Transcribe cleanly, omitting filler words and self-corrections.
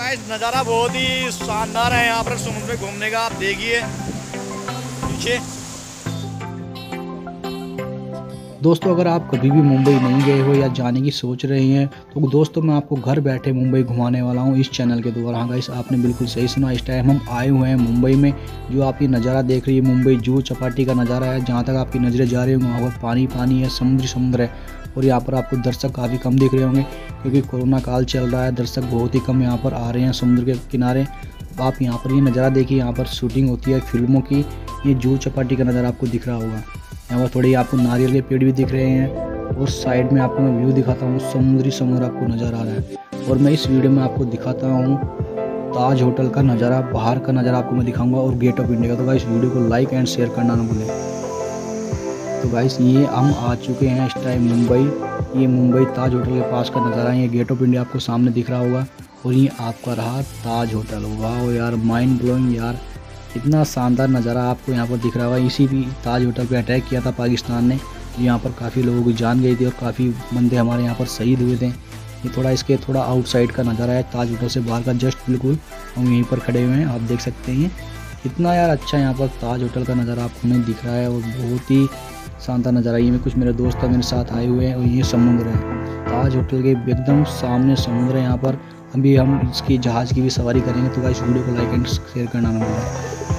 Guys नज़ारा बहुत ही शानदार है यहाँ पर समुद्र में घूमने का। आप देखिए पीछे। दोस्तों अगर आप कभी भी मुंबई नहीं गए हो या जाने की सोच रहे हैं तो दोस्तों मैं आपको घर बैठे मुंबई घुमाने वाला हूं इस चैनल के द्वारा। हाँ गाइस, आपने बिल्कुल सही सुना। इस टाइम हम आए हुए हैं मुंबई में। जो आप ये नज़ारा देख रही है मुंबई जुहू चौपाटी का नज़ारा है। जहां तक आपकी नज़रें जा रही होंगी वहाँ पर पानी पानी है, समुद्र है। और यहाँ पर आपको दर्शक काफ़ी कम दिख रहे होंगे क्योंकि कोरोना काल चल रहा है। दर्शक बहुत ही कम यहाँ पर आ रहे हैं समुद्र के किनारे। आप यहाँ पर ये नज़ारा देखिए, यहाँ पर शूटिंग होती है फिल्मों की। ये जुहू चौपाटी का नज़ारा आपको दिख रहा होगा। यहाँ पर थोड़ी आपको नारियल के पेड़ भी दिख रहे हैं और साइड में आपको मैं व्यू दिखाता हूँ। समुद्र आपको नज़र आ रहा है। और मैं इस वीडियो में आपको दिखाता हूँ ताज होटल का नज़ारा, बाहर का नज़ारा आपको मैं दिखाऊंगा और गेट ऑफ इंडिया का। तो गाइस वीडियो को लाइक एंड शेयर करना ना भूलें। तो गाइस ये हम आ चुके हैं इस टाइम मुंबई। ये मुंबई ताज होटल के पास का नज़ारा है। ये गेट ऑफ इंडिया आपको सामने दिख रहा होगा और ये आपका रहा ताज होटल। वाह यार, माइंड ब्लोइंग यार, इतना शानदार नज़ारा आपको यहाँ पर दिख रहा होगा। इसी भी ताज होटल पे अटैक किया था पाकिस्तान ने। यहाँ पर काफ़ी लोगों की जान गई थी और काफ़ी बंदे हमारे यहाँ पर शहीद हुए थे। ये थोड़ा इसके थोड़ा आउटसाइड का नज़ारा है, ताज होटल से बाहर का जस्ट बिल्कुल हम यहीं पर खड़े हुए हैं। आप देख सकते हैं कितना यार अच्छा यहाँ पर ताज होटल का नज़ारा आपको हमें दिख रहा है और बहुत ही शानदार नज़ारा। ये में कुछ मेरे दोस्त मेरे साथ आए हुए हैं और ये समुद्र है। ताज होटल के एकदम सामने समुद्र है यहाँ पर। अभी हम इसकी जहाज़ की भी सवारी करेंगे। तो गाइस वीडियो को लाइक एंड शेयर करना ना भूलें।